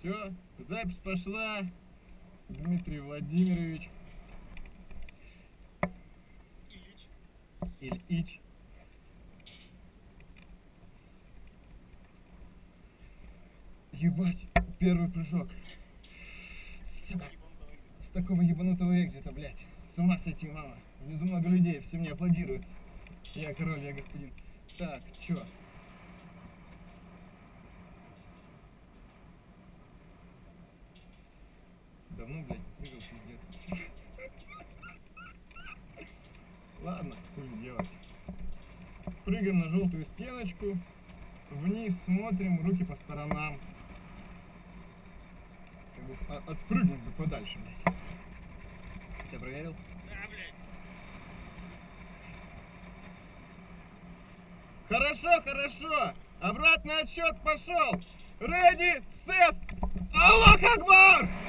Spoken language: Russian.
Все, запись пошла. Дмитрий Владимирович. Ильич. Ебать, первый прыжок. Сука. С такого ебанутого экзита, блядь. С ума сойти, мама. Внизу много людей, все мне аплодируют. Я король, я господин. Так, чё? Давно, блядь, прыгал, пиздец. Ладно, хуй делать. Прыгаем на желтую стеночку. Вниз смотрим, руки по сторонам. Как бы отпрыгнуть бы подальше, блядь. Тебя проверил? Да, блядь. Хорошо, хорошо. Обратный отсчет пошел. Ready, set, Аллах Акбар!